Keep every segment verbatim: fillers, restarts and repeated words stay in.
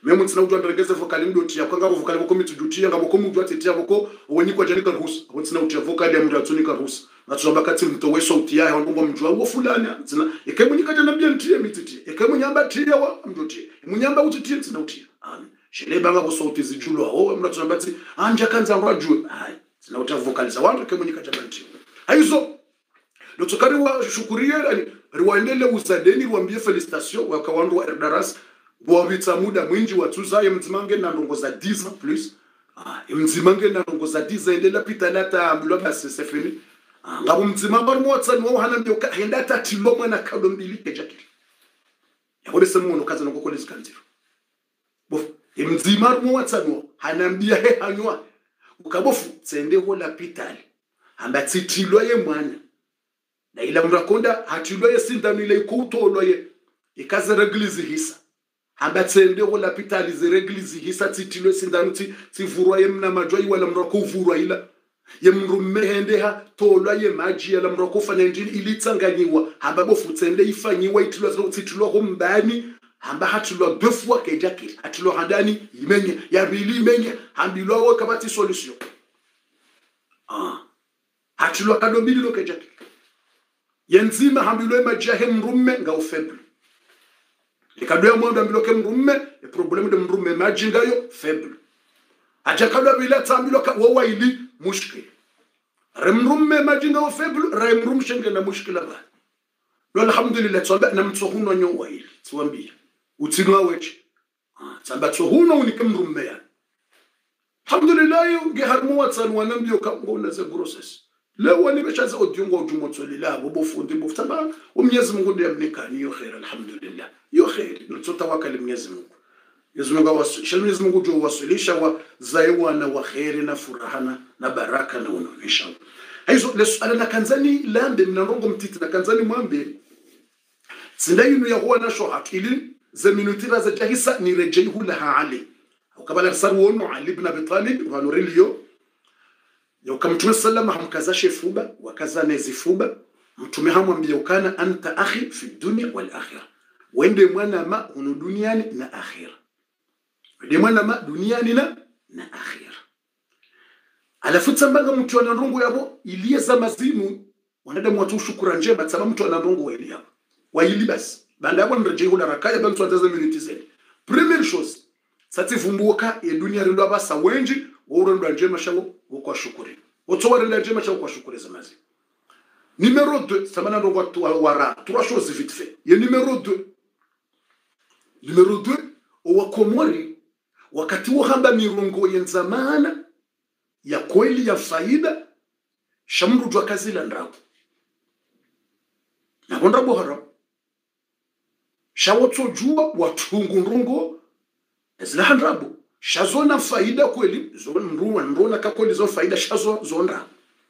memu tsina udwa ndregeze vokali mdotia kwanga vokali boko mitujutia ngabo komu udwa tetia boko woni kwa janika ruhusa woni tsina utia vokali ya mndu atsunika ruhusa na tsoba kati mto weso utia ya ngombo mjwa wo fulani tsina ekemunyika jana bia ntie mititi ekemunyamba tia wa mdotia munyamba utitie tsina utia amen shele banga bo sauti zijulo ho mndu tsamba tsi anja kanza ngwajwe hai tsina utia vokali za wandu ekemunyika jana ntie haizo lotokari wa shukuria riwaendele usadeni ruambie felicitation wakawandu wa erdaras Bwabitsa muda mwinji watuzaye mzimange na ndongo za dix ans plus. Ah, mzimange na ndongo za dix ans endela pitalata mloba sesefeni. Ah, ngabo mzimanga mwatsa nwo hana mbyo henda tati lomwe na kado mbili kejakiri. Yakole semuno kaza noko kolezi kanziro. Bof, mzimanga mwatsa nwo hana mbia he hanywa. Ukabofu tsende hola pitali. Hamba titilo ye mwana. Na ila mrakonda hatilo ye sindanu ile ikutolo ye. Ikaze reglizi hisa. Hamba tsende wala pitali zireglizi hisa titilo sindanu ti tivurwa ye mna majwa wala mrako uvurwa ila ye mrumehendeha tolwa ye maji ya mrako fanya njini ili tsanganyiwa hamba bofu tsende ifanyiwa itilo zino titilo hombani hamba hatilo befwa kejakili hatilo handani imenye ya bili imenye hambilo wa kabati solution ah hatilo kadombili lo kejakili yenzima hambilo maji ya mrume nga ufeble ikadoya mwanda mbiloke mrume e problème de mrume majinga yo faible ajakalo bila tambiloka wawa ili mushkil remrume majinga yo faible remrum shenge na mushkila ba lo alhamdulillah tsamba na mtsohuno nyo wa ili tswambia utsinwa wechi ah tsamba tsohuno unikemrume ya alhamdulillah nge harmu watsan wanambio ka ngona ze process leo wani beshaza odiongo utumotsolila bobofundi bofutaba umnyezi Mungu ndiye mnikani yo khair alhamdulillah yo khair nutotawakali mnyezi Mungu Mwenyezi Mungu wasu Mwenyezi Mungu jo wasulisha wa zaiwa na wa khair na furahana na baraka na uno inshallah hizo lesala na kanzani lambe mnarongo mtiti na kanzani mwambe sindayinu ya huwa na shohat ili za minutira za jahisa ni rejeihu laha ali au kabala sarwono Ali ibn Abi Talib wa nurilio ya ukamtume sallama hamkazashe fuba wakaza nezi fuba mtume hamwambia ukana anta akhi fi dunya wal akhirah wende mwana ma hunu duniani na akhirah wende mwana ma duniani na na akhirah alafu tsambanga mtu ana ndongo yabo iliye za mazimu wanadamu watu shukura njema tsama mtu ana ndongo wa ili yabo wa ili basi banda yabo ndirejeo la rakaya bantu ataza minute zeni première chose sati vumbuka ya dunia rindo abasa wenji wurendo njema shawo kwa shukuri otowara njema shawo kwa shukuri za mazimu. Numéro deux, ça m'a donné trois choses vite fait. Il y a numéro deux. Numéro deux, au Komori, wakati wahamba mirongo yenzamana ya kweli ya faida shamru jwa kazi la ndrabu. Na gonda bohara. Shawotso jua watungu nrongo ezla ndrabu. Shazona faida kweli, zona mruwa nrona kakweli zo faida shazo zonra.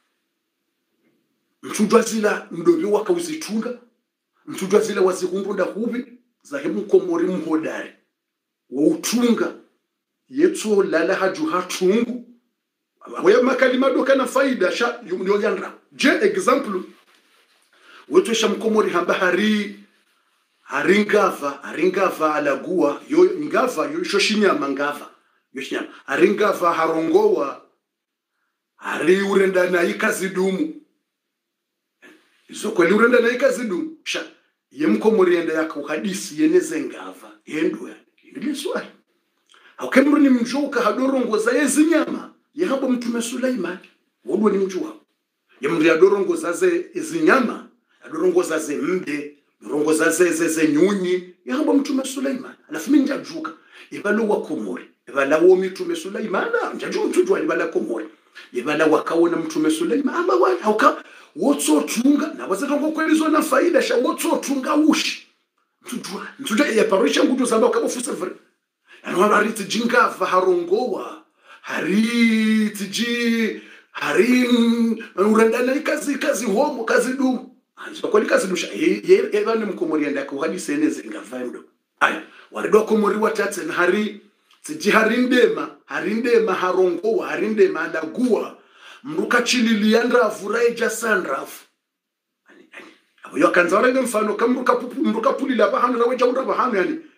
Mtujwa zila mdobi waka uzitunga mtujwa zila wazikungrunda hubi zahimu Komori mhodari wa utunga yetu lala haju hatungu waya makalima doka na faida sha yonyanra je example wetu sha Mkomori hamba hari haringava haringava alagua yo ngava yo shoshinyama ngava yo shinyama haringava harongowa hari urenda na ikazidumu izo kweli urenda na ikazidumu sha ye Mkomori enda yakahadisi yeneze ngava yendwe ile swali akemru ni mjuka hadorongoza yezinyama yehabo mtume Suleiman wodwe ni mjuka yemri adorongoza ze ezinyama adorongoza ze mbe adorongoza ze ze nyunyi yehabo mtume Suleiman alafu minja juka ibalo wa Komori ibala wo mtume Suleiman njaju mtujwa ibala Komori ibala wakaona mtume Suleiman ama wa hauka wotso tunga na wazetongo kwelizo na faida sha wotso tunga ushi mtujwa mtujwa ya parisha ngudo zamba ukabofusa vre anwa bariti jinga vaharongowa hariti ji harim urandana ikazi kazi homo kazi du anzo kweli kazi dusha ye evane Mkomori enda ko hadisi eneze ngavando aya warido Komori watatse na hari tiji harindema harindema harongowa harindema adagua mruka chililia ndrafu raija sandrafu abo yakanza warenga mfano kamruka pupu mruka pulila bahano raweja undaba hano yani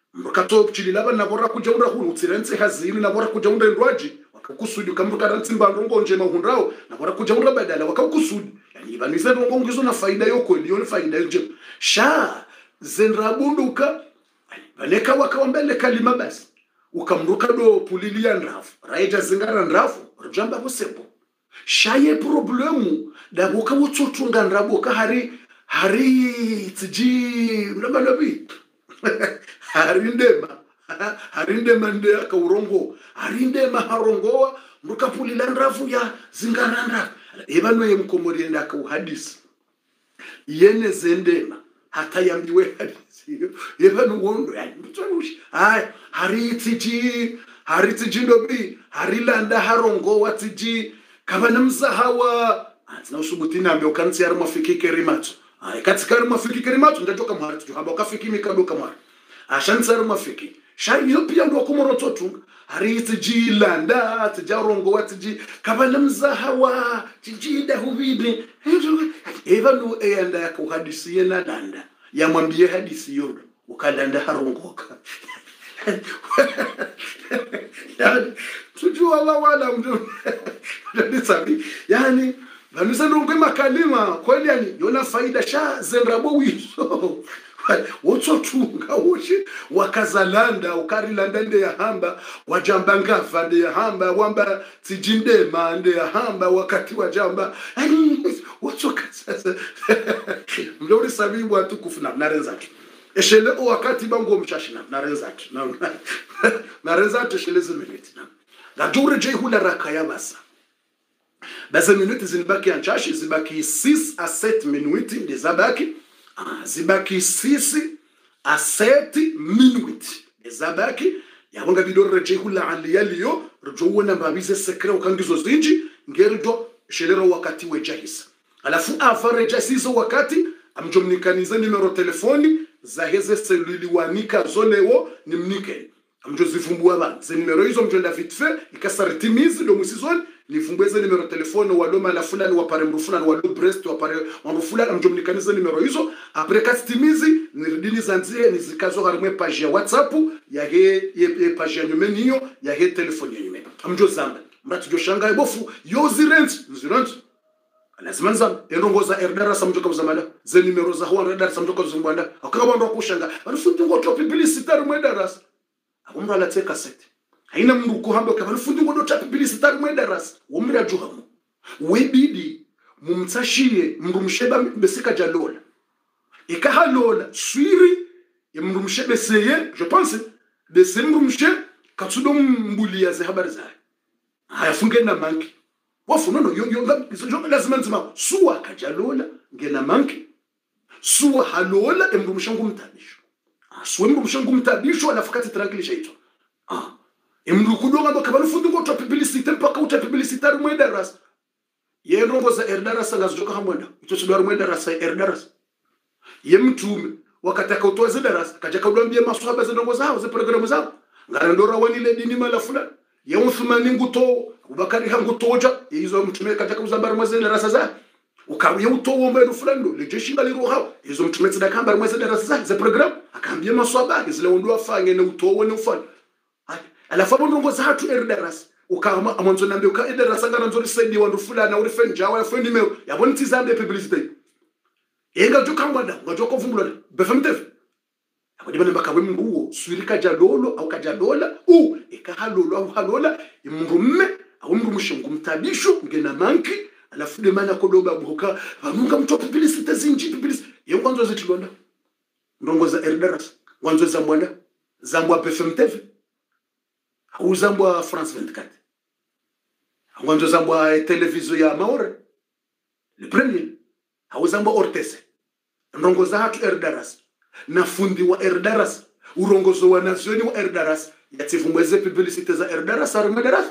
mrukato chililaba nabora kuja unda hunu tsirense hazini nabora kuja unda ndwaji wakakusudi kamruka rantsimba ndongo nje mahundrao nabora kuja unda badala wakakusudi yani banise ndongo ngizo na faida yoko ndiyo faida nje sha zenrabunduka baneka wakawambele kalima basi ukamruka do pulilia ndrafu raija zingara ndrafu rujamba busembo shaye problemu dabuka wutsotunga ndrabuka hari hari tiji ndabanabi hari ndema hari ndema nde akaurongo hari ndema harongoa mruka pulila ndrafu ya zingara ndrafu ebano yemkomori enda akauhadisi yene zendema hata yambiwe hadisi ebano wondo yani mtwanushi ay hari tiji hari tiji ndobi hari landa harongoa tiji kabana mzahawa atina usubutina ambio kanti yari mafiki kerimatu ay katika yari mafiki kerimatu ndatoka mharatu jo haba kafiki mikadoka mara ashanti yari mafiki shari yo pia ndo komoro totunga hari tiji landa tijarongo watiji kabana mzahawa tiji da hubidi eva no eyanda yako hadisi yena danda yamwambie hadisi yodo ukadanda harongoka yani tujua Allah wala mtu ndisabi yani banisa ndongwe makalima kweli yani yona faida sha zenrabo wiso wotso tunga woshi wakazalanda ukarilanda nde ya hamba wajamba ngava nde ya hamba wamba tijinde mande ya hamba wakati wajamba yani wotso kasasa mlori sabibu atukufu na narenzaki eshele o wakati bango mshashina narenzaki na narenzaki eshele ziminiti na ngajure je hula rakaya basa basa minute zinibaki anchashi zibaki six à sept minutes ndezabaki zibaki six à sept minutes ndezabaki yabonga bidoro je hula aliyaliyo rujowona mbabize sekre ukangizo zinji ngerido shelero wakati wejahisa alafu afare jasizo wakati amjomnikaniza numero telefoni za heze seluli wanika zolewo nimnike amjozifumbua ba ze numero hizo mjonda vite fait ikasaritimizi do musizoni nifumbweze numero telefone waloma la fulani wa pare mrufulani wa lo Brest wa pare mrufulani amjomnikaniza numero hizo après kastimizi niridini zanzie nizikazo harimwe page ya WhatsApp ya he ye page ya nyumeniyo ya he telefone ya nyume amjozamba mratu joshanga bofu yo zirent zirent lazima nzam erongoza erdara samjoka mzamala ze numero za huwa erdara samjoka zumbanda akabando kushanga barufundi ngo top publicity rumwedaras abumra la teka set haina mndu kuhamba kabarufundi ngo top publicity rumwedaras wumira juhamu webidi mumtsashie mndu msheba besika jalola ikahalola swiri ya mndu mshebe seye je pense de ce mndu mshe katsudo mbulia ze habari za haya funge na manki wafu nono yo yo lazima nzima suwa kajalola ngena manki suwa halola emru mshangu mtabisho ah suwa emru mshangu mtabisho alafakati tranquille ito ah emru kudonga ndo kabanu fundi ngo top publicity mpaka uta publicity rumwe daras ye rongo za erdaras ngazoka hamwenda ito sudwa rumwe daras erdaras ye mtume wakataka utoze daras kaja kadwambie maswahaba za ndongo zao za programu zao ngarandora wanile dini mala fulani ye Uthmani nguto ubakari hangu toja izo mtume kataka uzambara mweze darasa za ukawiye utowo mbere fulando lejeshi ngali roha izo mtume tsida kambara mweze darasa za za program akambia maswaba zile ondo afange ne utowo ne ufana alafu ndongo za hatu erdaras ukama amonzo nambe uka erdarasa ngana nzori sedi wandu fulana uri fenja wa fendi me yaboni tizambe publicity enga jukangwanda ngajoko vumbula befamtev akadibana bakawe mnguo swirika jalolo au kajalola u ikahalolo au halola imrumme au mrumushingu mtabisho ngena manki alafu de mana kodoba buka vanunga mtoto publicity zinji publicity yekwanzo zitilonda ndongo za erdaras kwanzo za mwanda zambwa P F M T V au zambwa France vingt-quatre kwanzo zambwa television ya Maore le premier au zambwa Ortese ndongo za hatu erdaras na fundi wa erdaras urongozo wa nazioni wa erdaras yatifumweze publicity za erdaras armadaras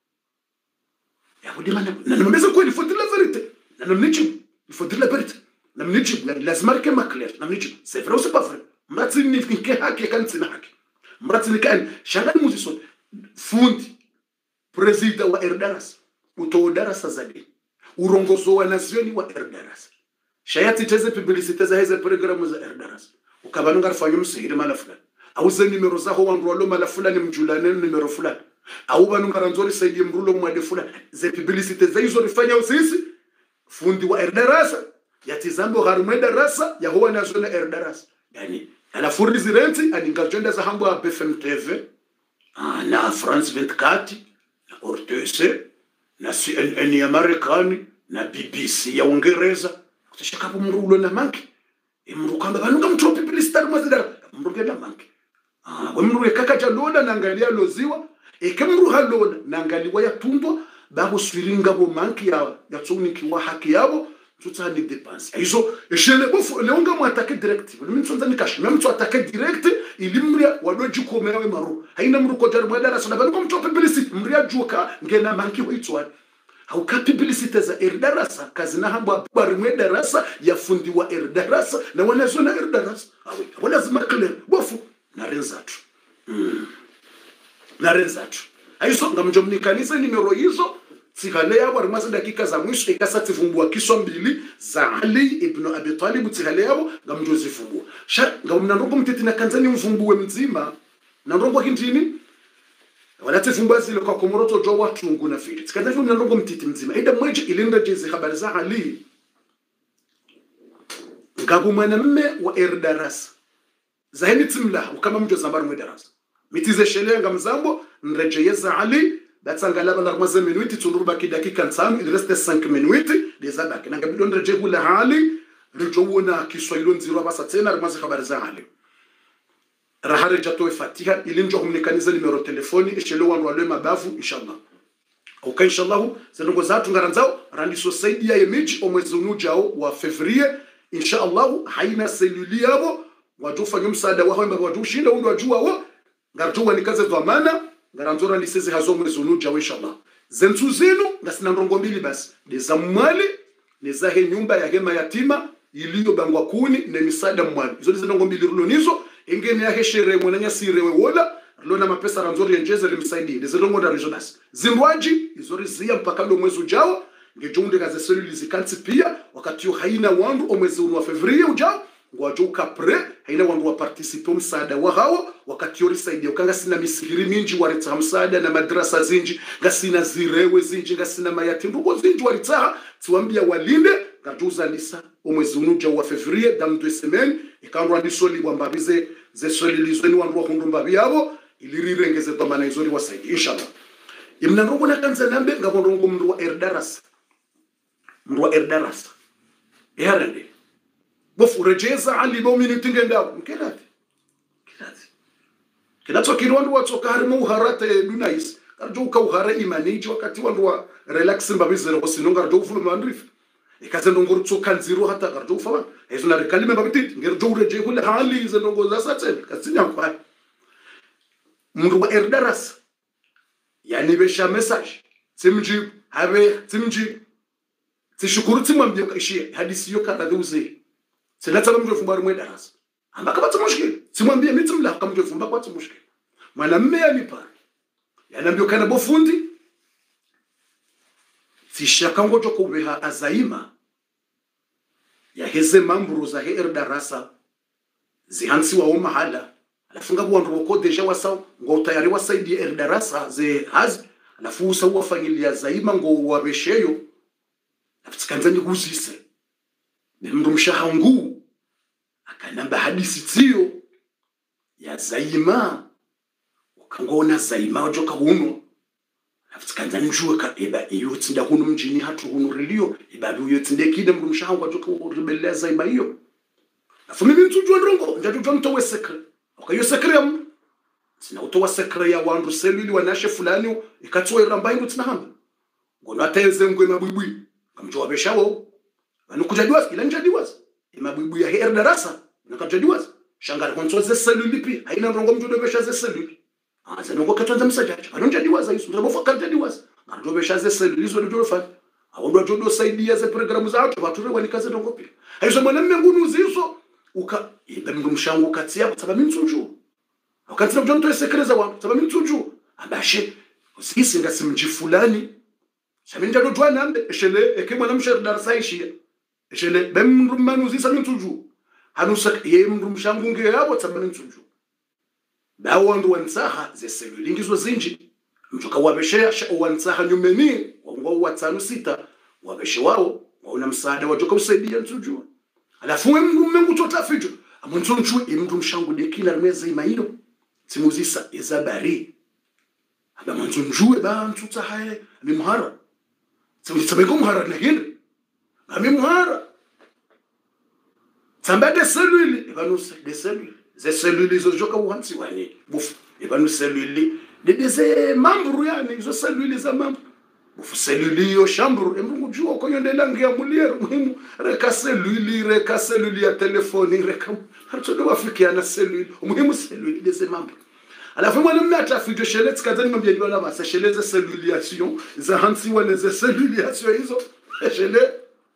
ya kudimana na nimeza kweli faut dire la vérité na namnichi il faut dire la vérité namnichi lazima reke makler namnichi c'est vrai ou c'est pas vrai mratini kinke haki kantsina haki mratini kan shangani muzison fundi president wa erdaras uto darasa zade urongozo wa nazioni wa erdaras shayati teze publicity za hizo programu za erdaras ukabanu ngarfanyo msihiri malafla auze nimero zaho wandu walo mala fulani mjulane nimero fulani au banu ngaranzori saidi mrulo mwade fulani ze publicity za hizo rifanya usisi fundi wa erdarasa yatizambo harume darasa ya huwa nazona erdarasa yani ala furizi renti aningajonda za hambo ya B F M T V na France vingt-quatre na R T C na C N N ya Marekani na B B C ya Uingereza kutashaka hapo mrulo na manki imrukamba banuka mtu publicity mwazidara mruge na manki ah we mruge kaka jalona nangalia loziwa ekemru halona nangaliwa ya tumbwa babo swiringa bo manki ya ya tsoniki wa haki yabo tutani dépense hizo eshele bofu leonga mu attaquer direct mimi tsonza nikashi mimi mtu attaquer direct ilimria wadoji komera we maru haina mru ko jar mwadara sana banuka mtu publicity mria juka ngena manki hoitwa au ka publicity za erdarasa kazina hamba barimwe darasa ya fundi wa erdarasa na wanazona erdarasa awe wanazima clear bofu na renzatu mm. na renzatu aiso ngamjomnikanisa nimero hizo tsikale yabo rimaze dakika za mwisho ikasati vumbua kiswa mbili za Ali ibn Abi Talib tsikale yabo ngamjozi vumbua sha ngamnandongo mteti na kanzani mvumbuwe mzima na ndongo hindini wala tifumbua zile kwa komoroto jo watu nguna fili tsikale vumbua ndongo mteti mzima ida mweje ilinda jezi habari za Ali ngabu mwanamme wa erdarasa zaheni timla ukama mjo zambaru mwedarasa mitize shele ngamzambo nrejeyeza Ali batsangalaba la rmaze minuti tunruba kidakika nsanu il reste cinq minutes dezabaki nangabidon rejehula hali rijowona kiswahili nziro basa tena rmaze habari za Ali rahare jato fatiha ilinjo humnikaniza numero telefoni ishelo wandu wale mabavu inshallah ok inshallah zenongo zatu ngaranzao randi society ya image omwezi unujao wa fevrier inshallah haina seluli yabo wajufanya msaada wao mbaba wajushinda undu wajua wao ngarjuwa nikaze dhamana ngaranzora liseze hazo mwezi unujao inshallah zentu zenu ngasina ndongo mbili basi deza mwali nezahe nyumba ya hema yatima iliyo bangwa kuni na misada mwali izo ndongo mbili runonizo engene ya heshere mwananya sirewe wola lona mapesa ranzori yenjeze limsaidie deza ndongo da rejonas zimwaji izo rizia mpaka ndo mwezi ujao ngejunde kaze seluli zikanti pia wakati yo haina wandu o mwezi wa fevrier ujao ngwajuka pre haina wandu wa participe msaada wa hao wakati yo risaidia ukanga sina misihiri minji warita msaada na madrasa zinji ngasina zirewe zinji ngasina mayati ndugo zinji warita tuambia walinde ngajuza lisa omwezi unuja wa fevrier dam deux semaines ikandwa ndisoli bwambabize ze soli lizweni wandu wa hundumba byabo ilirirengeze tomana izori wasaidi inshallah imna ndugo nakanza nambe ngabondongo mndu wa erdaras mndu wa erdaras yarande bofu rejeza Ali bomini tingenda mkelati kelati kelato kirwandu watoka harimo uharate dunais karjo ukauhara imaniji wakati wandu wa relax mbabizero kosinonga karjo ufulu mandrif ikaze ndongoro tsoka nziro hata karjo ufa ezo na rekalime babititi ngerjo ureje kule hali ze ndongo za satel kasinya kwa mndu wa erdaras yani besha message simji habe simji tishukuru timwambie kashie hadisi yo kada duze selata mndu fumba rumwe darasa ambaka batse mushkil simwambie mitimla kama mndu fumba kwatse mushkil mwana mmea mipara yanambio kana bofundi sishaka ngoto kubeha azaima ya heze mamburu za her darasa zihansi wa mahala alafunga bwandu boko deja wasao ngo tayari wasaidi er darasa ze haz alafu usawa familia zaima ngo wabesheyo afitikanzani kuzise nemndu mshahangu akanamba hadisi tiyo ya zaima ukangona zaima ojoka huno afitikanzani njue ka eba iyo tsinda huno mjini hatu huno rilio eba biyo tsinde kide mndu mshahangu ojoka rebelea zaima iyo afu mimi ntujua ndrongo njatu jwa mtowe sekre okayo sekre ya mndu sina utowa sekre ya wandu selili wanashe fulani ikatuwa iramba indu tinahamba ngono ateze ngwe mabwibwi kamjua beshawo anukujadiwa ila njadiwa imabwibu ya her darasa nakajadiwa shangara konsoze seluli pi haina ndongo mtu dobesha ze seluli ah zanongo katonza msajaje anonjadiwa za isu ndabo fakajadiwa ndobesha ze seluli zo ndo fa awondo jodo saidia ze programu za watu watu wani kaze ndongo pi haizo mwana ngunu zizo uka ibamndu mshangu katia sababu mtsuju wakati ndio mtu esekreza wangu sababu mtsuju abashe usisi ngasimji fulani shaminja do twa nambe eshele ekemwana msher darasa ishia eshele bemrumanu zisa mtuju hanusa ye mrumshangu nge yabo tsabana mtuju ba wandu wansaha ze seluli ngizo zinji mjoka wabeshea wansaha nyumeni wangu watano sita wabeshe wao waona msaada wajoka usaidia nsujua alafu mungu mungu totafijo amuntu nchu imndu mshangu dekila meza imailo timuzisa ezabari aba muntu njue ba ntuta haye mimhara timuzisa bego mhara na hili amimhara tamba de seluli ebanuse de seluli ze seluli zo joka uhansi wani bufu ebanuse seluli de de membru yani zo seluli za membru bufu seluli yo shambru emungu jua ko yondela ngia mulier muhimu reka seluli reka seluli ya telefoni reka hartodo wafikia na seluli muhimu seluli de ze membru alafu mwana mmata fijo shelet kadani mwambia bana basa sheleze selluliation za hansi wana ze selluliation hizo shele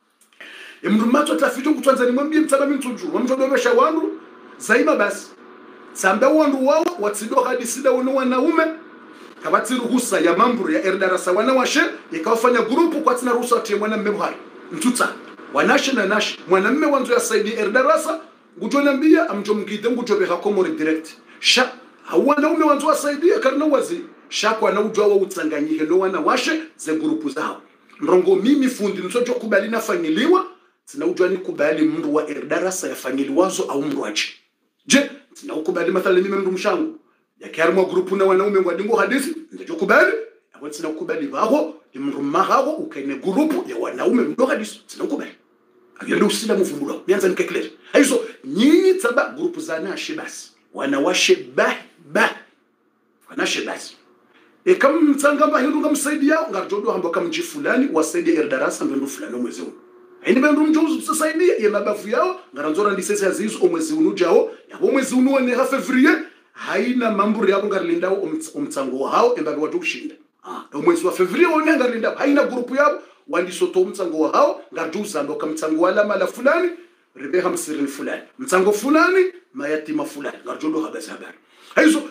emrumato tafijo kutwanza ni mwambie mtaba mtujuru mwamjodobesha wandu zaima basi samba wandu wao watido hadisida wono wanaume kabati ruhusa ya mambo ya erdarasa wana washe ikawafanya grupu kwa tina ruhusa ati mwana mme buhari mtuta wanashe na nashi mwanamme wanzu ya saidi erdarasa ngujona mbia amjo mgide ngujobe hakomori direct sha wanaume wanzu wa saidi karna wazi sha kwa na ujwa wa utsanganyike no wana washe ze grupu zao ndongo mimi fundi nsojo kubali nafanyiliwa tina ujwa ni kubali mndu wa erdarasa yafanyiliwazo au mndu wachi je tina ukubali mathala mimi mndu mshangu ya kiarmwa grupu na wanaume wadingo hadisi ndio kubali awati tina ukubali baho imndu mahago ukaine grupu ya wanaume mndu hadisi tina ukubali agenda usila mvumbula mianza nikeklere hizo nyinyi taba grupu za nashi basi wanawashe bah bah wanashe basi e kama mtangamba hindu ngamsaidia ngarjodo hamba kama mji fulani wasaidia erdarasa ndo fulani mwezi huu haini bendo mjozo tusaidia ya mabafu yao ngaranzora ndisese azizo omwezi huu jao yabo mwezi huu ni ha fevrier haina mambo yabo ngarlindao umtsango hao embabe watu ushinda ah omwezi wa fevrier wone ngarlindao haina grupu yabo wandisoto umtsango hao ngarjuza ndo kama mtsango wala mala fulani ribeha msirin fulani mtsango fulani mayatima fulani ngarjodo habari habari hizo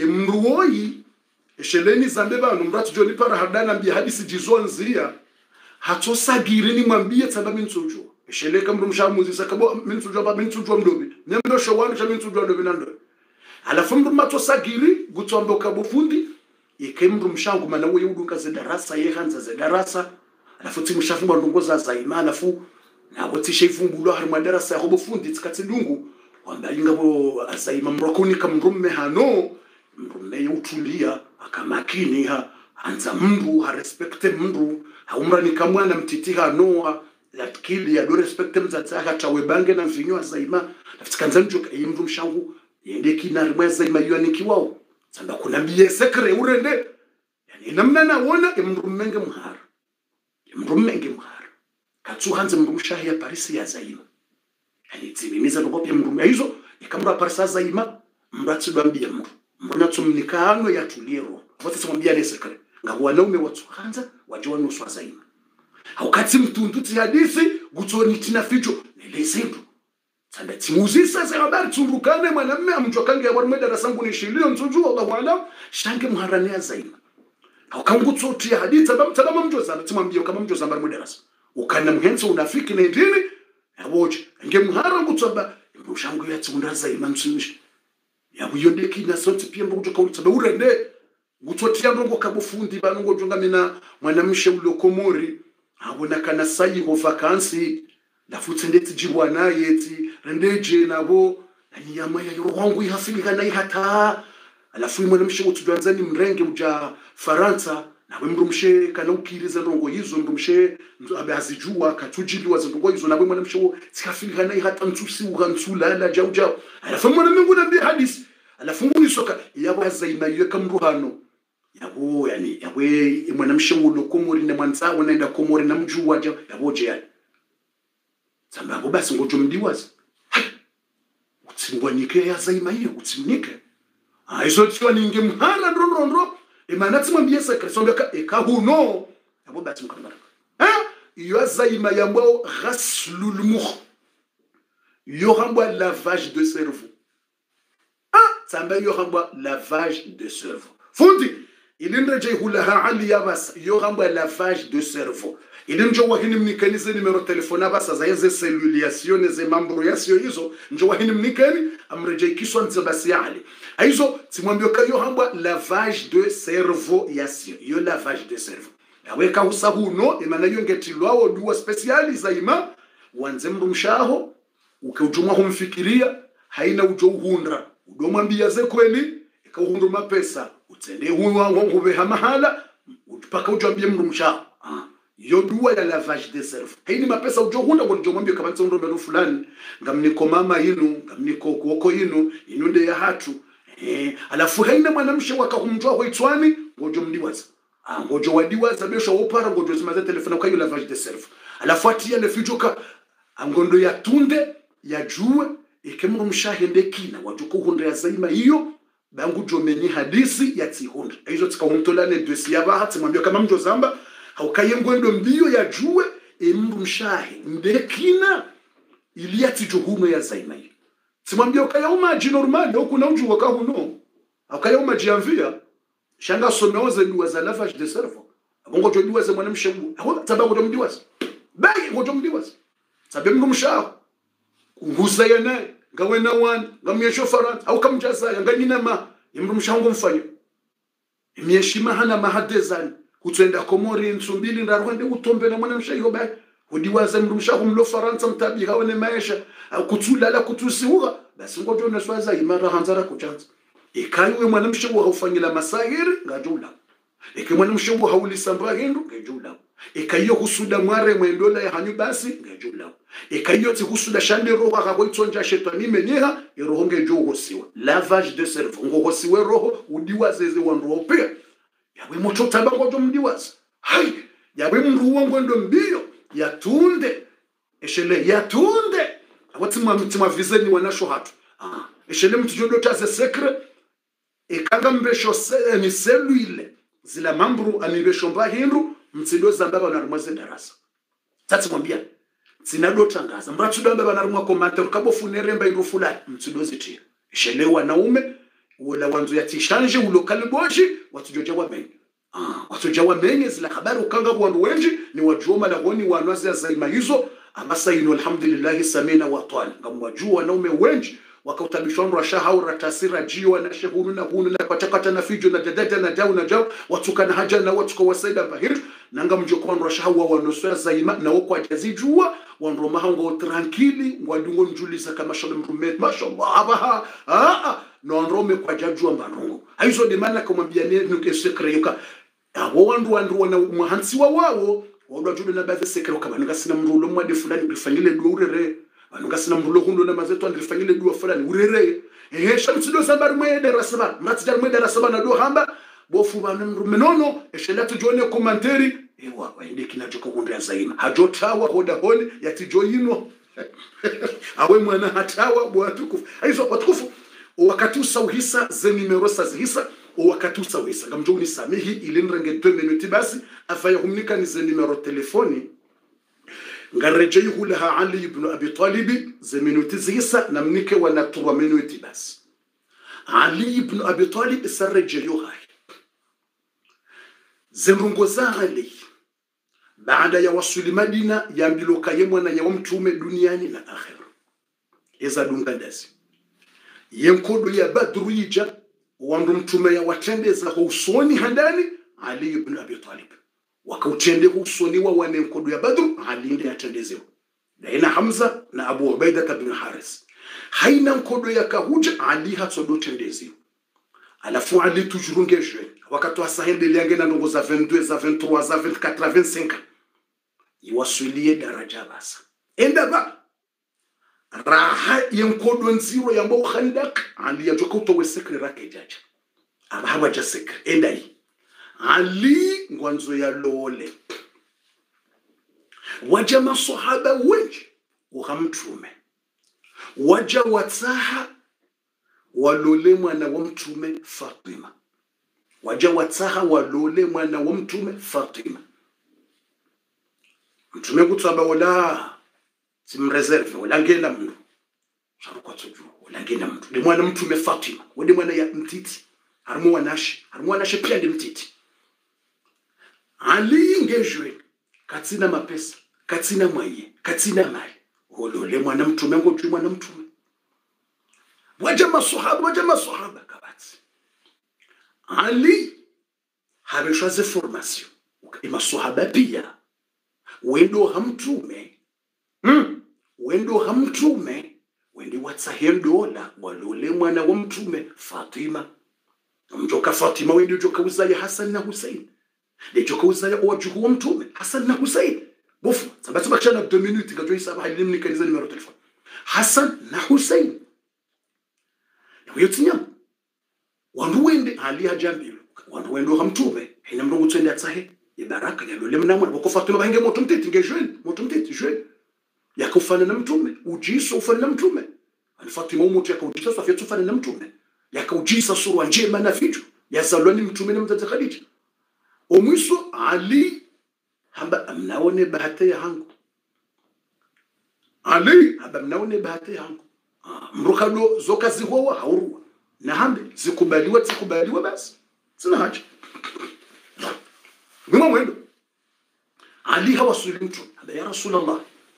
yemruoi esheleni zambe bano mratu joni para hadana mbi hadisi jizonzia hatosagirini mwambie tsamba mintsujo esheleka mrumshamuzi sakabo mintsujo ba mintsujo mdobi nemdo showanu cha mintsujo mdobi nando alafu mrumato sagiri gutsombo kabufundi ikemru mshangu mana we yudunga ze darasa yehanza ze darasa alafu timushafu ndongoza za imana alafu nabo tishefumbulu hari madarasa ya bufundi tsikatsilungu wamba ingabo azaima mrokoni kamrumme hano mrumme yutulia akamakini ha anza mndu ha respecte mndu ha umrani kamwana mtitiha noa latkili ya do respecte mzataka tawebange na mvinyo azaima lafitikanza njoka yimru mshangu yende kinarimwe azaima yuaniki wao samba kuna biye sekre urende yani namna naona imrummenge mhara imrummenge mhara katsu hanze mrumshahi ya parisi ya zaima yani tsimimiza nokopya mrumme hizo ikamra parisa zaima mratsi bambia mru mbona tumnikano ya tuliro wote tumwambia ni sekre ngabo wanaume watu hanza wajua nusu zaima haukati mtunduti hadisi gutoni tina fijo nelezedu sanda timuzisa za habari tumbukane mwanamume amjokange ya warmeda rasangu ni shilio mtuju Allahu alam shange muharania zaima haukangutoti hadisi tabam tabam mjoza tumwambia kama mjoza mbar mudarasa ukana mhenso unafiki na ndini yaboje nge muhara ngutsoba mshangu ya tsunda zaima msumishi ya buyonde kina soti pia mbujo ka utsabe urende gutotia ndongo kabufundi banongo jonga mina mwanamshe ulokomori abona kana sayi ho vacancy la futsendeti jibwana yeti rendeje nabo yani yamaya yorongo ihafilika na ihata alafu mwanamshe utudwanzani mrenge uja Faransa nawe mrumshe kana ukiriza ndongo hizo mrumshe abe azijua katujiliwa ndongo hizo nawe mwanamshe sikafilika na ihata ntsusi ugansula la jauja alafu mwanamngu na bi hadisi alafu nguni soka yabo azaima yeka mruhano yabo yani yawe mwanamshe ulokomori na mwanza unaenda komori na mjuwa yaboje yani samba basi ngojo mdiwazi utsingwanike ya zaima hiyo utsimnike ah izo tiwa ninge mhala ndondondro emanatsi mwambie sekreson ka ekahuno yabo basi mkamara eh iyo zaima yambo ghaslul mukh yo hamba lavage de cerveau ah samba yo hamba lavage de cerveau fundi ilinreje hulaha ali yabasa yo gamba lavage de cerveau ili njo wahini mnikeni ze numero telefona basa za yeze celluliation ze membruyasio hizo njo wahini mnikeni amreje kiswa nze basi yali aizo timwambio kayo hamba lavage de cerveau yasio yo lavage de cerveau aweka usahuno imana yongetilwao duwa speciali za ima wanze mrumshaho ukeujumwa humfikiria haina ujo uhundra udomwambia ze kweli ikauhundu mapesa utende huwa ngube hamahala utupaka ujambie mrumshaho ah yo duwa ya lavage de cerveau haini mapesa ujo hunda ngo njomwambia kabanza ndombero fulani ngamniko mama yinu ngamniko kuoko yinu inunde ya hatu eh alafu haina mwanamshe wakahumjwa hoitwani ngojo mdiwaza ah ngojo wadiwaza besho opara ngojo zimaze telefona kwa yo lavage de cerveau alafu atia le fijoka angondo ya tunde ya juwe ikemro mshahende kina wajuko hunde ya zaima hiyo bangu jomenyi hadisi ya tihunda hizo tikahumtolane dosi yabaha timwambia kama mjo zamba haukaye ngwendo mbio ya juwe emru mshahi ndekina ili ati juhume ya zaima hiyo timwambia ukaya umaji normali huku na ujuwa kahuno ukaya umaji amvia shanga someoze duwa za lavage de cerveau abongo joduwa za mwanamshamu aho tabango jomdiwaza bai ngojomdiwaza sabe mru mshahi nguza yana ngawe na wan ngamyesho farat au kamjaza nganyina ma imru mshango mfanyo imyeshima hana mahadezani kutenda komori nsumbili ndarwande utombe na mwana mshayo ba udiwaza imru mshango mlo faransa mtabi haone maisha kutula la kutusiwa basi ngojo naswaza imara hanzara kuchanza ikanywe mwana mshango haufanyila masahiri ngajula eke mwana mshango haulisamba hindu ngajula ekayo husuda mware mwendola ya hanyu basi ngajula ekayo ti husuda shande roho akagoitonja shetani menyeha irohonge jo hosiwa lavage de cerveau ngo hosiwe roho udiwazeze wanrope yawe moto tabango jo mdiwaza hai yawe mruwa ngondo mbio yatunde eshele yatunde awati mwa vizeni wanasho hatu ah eshele mtu jodo taze secret ekanga mbesho se ni cellule zila mambru anibesho mba hindu mtsido zambaba na rumwaze darasa tati mwambia sinado tangaza mbrachu damba bana rumwa komante kabo funeremba ndo fulani mtsido zitia shelewa naume wala wanzo ya tishanje ulokali boshi watujoja wa mengi ah watujoja wa mengi zila habari ukanga wandu wenji ni wajuoma la honi wanwaze ya zaima hizo amasa ino alhamdulillah samina wa twali ngamwajua naume wenji wakautabishwa rasha haura tasira jiwa na shehuru na hunu na patakata na fijo na dadada na jau na jau watukana haja na watuka wasaida bahir nanga mjoko rasha hawa wanoswa zaima na wako ajazijua wanroma hango tranquili ngwadungo njulisa kama shole mrumet mashallah abaha ah no anrome kwa jajua mbanongo aizo de mana kumwambia ne nuke secret yuka abo wandu wandu wana muhansi wa wao wadu julu na baadhi secret kama ngasina mrulo mwade fulani bifanyile durere anungasina mrulo hundo na mazeto andifanyile dua fulani urere eh shamsido sabar mwede rasaba matjar mwede rasaba na do hamba bofu bana menono eshelatu jone komanteri ewa waende kinachoka kundya zaima hajotawa hoda hone yatijoyino awe mwana hatawa bwatukufu aizo watukufu wakati usauhisa zenimerosa zihisa wakati usauhisa ngamjoni samihi ilinrenge deux minutes basi afaya humnika ni zenimero telefoni ngarejeyi hulaha Ali ibn Abi Talib zeminuti zihisa namnike wana trois minutes basi Ali ibn Abi Talib sarrejeyo hai zemrungoza Ali baada ya wasuli Madina yambiloka yemwana ya mtume duniani na akhera eza dungandasi yenkodo ya Badru yija wandu mtume ya watendeza usoni handani Ali ibn Abi Talib wakautende usoni wa wane nkodo ya Badru Ali ndiye atendezewa na Hamza na Abu Ubaida ibn Haris haina nkodo ya kahuja Ali hatsodo tendezewa alafu Ali tujurungejwe wakati wa sahende liange na ndongo za vingt-deux za vingt-trois za vingt-quatre za vingt-cinq iwasulie daraja basa enda ba raha yenkodo nziro ya mbo khandak Ali ya joko to wesekre rake jaja abahaba jasek enda yi Ali ngwanzo ya lole waja masahaba wengi uhamtume waja watsaha walole mwana wa mtume Fatima waja watsaha walole mwana wa mtume Fatima mtume kutsaba wala simreserve wala ngela mndu sharuko tsoju wala ngela mndu le mwana mtume Fatima wende mwana ya mtiti harmu wanashi harmu wanashi pia ndi mtiti ali ngejwe katina mapesa katina mwaye katina mali holole mwana mtume ngo tu mwana mtume waja masahaba waja masahaba kabati ali habeshwa ze formation ima sahaba pia wendo hamtume hmm wendo hamtume wendi watsahendola walole mwana wa mtume Fatima mjoka Fatima wendi joka uzaya Hassan na Hussein lejoka uzaya wajuhu wa mtume Hassan na Hussein bofu sabati bakshana deux minutes gajo isaba halim nikaliza numero telefone Hassan na Hussein yotinya wandu wende ali hajambilu wandu wendo hamtume hina mrongo twende atsahe ibaraka ya lole mnamwe boko Fatima bange moto mtiti ngejweni moto mtiti jweni yakufana na mtume ujiso ufana na mtume ani Fatima umutu yakujisa Safia tufana na mtume yakujisa surwa njema na fitu yazalwani mtume na mtata Khadija omwiso Ali hamba amnaone bahati yangu Ali hamba amnaone bahati yangu mrukalo zokazi huwa haurua na hambe zikubaliwa zikubaliwa basi sina haja ngoma mwendo Ali hawasuli mtume hamba ya Rasulullah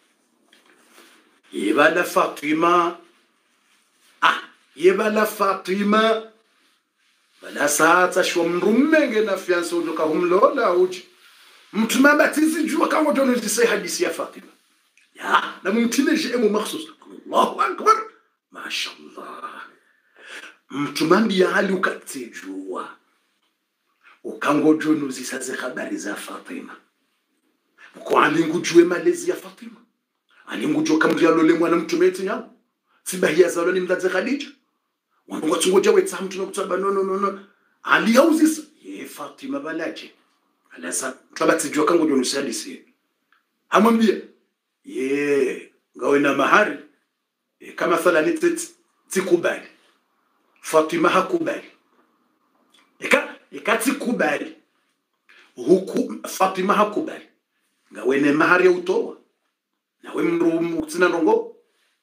yebala Fatima ah yebala Fatima bala saata shwa mrumenge na fianso ndoka humlola uji mtume batizi jua kama dono zisai hadisi ya Fatima ya na mumtine jemu makhsus Allahu akbar mashallah mtume mbia Ali ukatijua ukango dono zisaze habari za Fatima kwa alingujue malezi ya Fatima alingujua kamria lole mwana mtume etinya sibahia zaloni mtaze Khadija wangu tungoja wetsa mtume kutaba no no no Ali hauzisa ye Fatima balaje alasa tabati jua kango dono sadisi hamwambia ye ngawe na mahari e, kama thalani tikubali Fatima hakubali eka ikati kubali huku Fatima hakubali ngawe na mahari utoa nawe mrumu tsina ndongo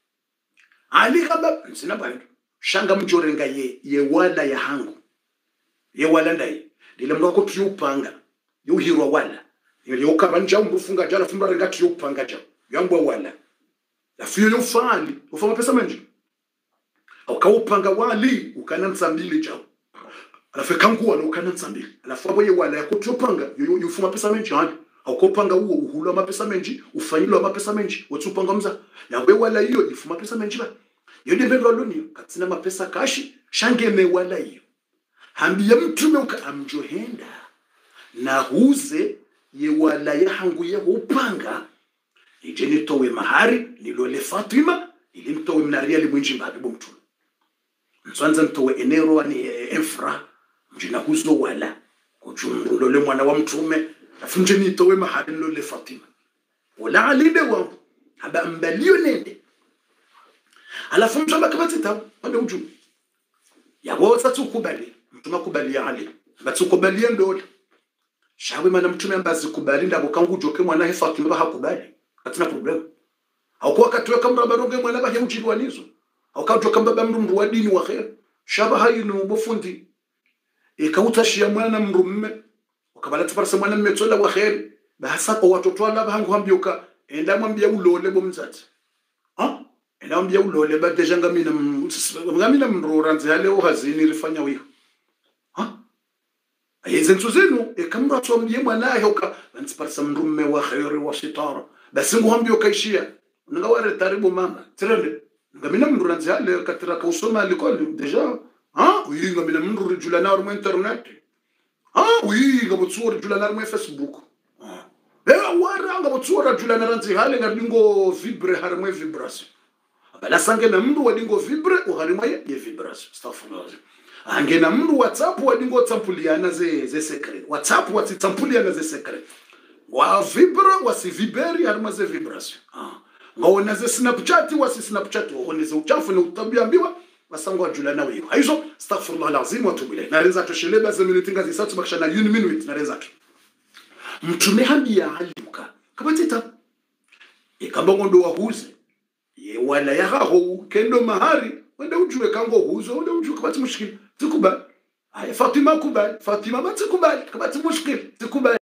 Ali kaba sina bado shanga mjorenga ye ye wala ya hangu ye wala ndai dile mroko tuyupanga yuhirwa wala yeli ukabanja umbufunga jala fumba renga tuyupanga ja yambwa wala la fiyo yufali ufama pesa menji ukawupanga wali ukana nsambili jao alafu kangu wala ukana nsambili alafu abo ye wala ya kutuyupanga yufuma pesa menji hadi ukopanga uo uhula mapesa menji ufanyilo mapesa menji watupanga mza yawe wala hiyo ifuma pesa menji ba yodi mbendo loni katina mapesa kashi shange me wala hiyo hambia mtume ukaamjohenda na huze ye wala ya hangu ye upanga ijeni towe mahari nilole Fatima ili mtowe mnaria limwinji mbabibu mtume mswanza mtowe enero ni enfra mjina huzo wala kujumbu lole mwana wa mtume afunje ni towe mahari nilole Fatima wala alinde wangu haba mbalio nende alafu mtume akabatita wale ujumbe ya wote tukubali mtume kubali ya Ali batukubali ndola shawe mana mtume ambazi kubali ndabo kangu joke mwana he Fatima hakubali hatina problem haukuwa katwe kama baronge mwana ba hemchilwa nizo haukatwe kama ba mrundu wa dini wa khair shaba hayinu bofundi e kautashia mwana mrumme ukabala tuparsa mwana mmetola wa khair bahasa kwa watoto wala bangu hambioka enda mwambia ulole bomzati ha enda mwambia ulole ba deja ngamina ngamina mruranzi hale uhazini rifanya wiho ha ayeze nsuzenu e kamra twambie mwana yoka bantsiparsa mrumme wa khair wa sitara basi nguhambio kaishia ngaware taribu mama tirende ngamina mruranzi hale katira kausoma alikoli deja ha uyi ngamina mru julana wa internet ha uyi ngabutsura julana wa Facebook Ewa wara nga botsura julana ranzi hale nga dingo vibre harmwe vibration. Bala sange na mndu wa dingo vibre uharimwe ye vibration. Astaghfirullah. Ange na mndu WhatsApp wa dingo tampuliana ze ze secret. WhatsApp wa tampuliana ze secret. Wa vibre wa si viberi harmwe ze vibration. Ah. Ngaona ze Snapchat wa si Snapchat wa ze uchafu na utabiambiwa wasangwa julana wewe. Hizo astaghfirullah alazim wa tubu ilayhi. Na reza tosheleba za minutinga zisatu bakishana one minute na reza tu. Mtume hambia aluka kabatita ikabongo ndo wahuze ye wala ya haho kendo mahari wenda ujue kango huzo wenda ujue kabati mushkili tukuba Fatima kubali, Fatima batikubali, kama mushkil tikubali.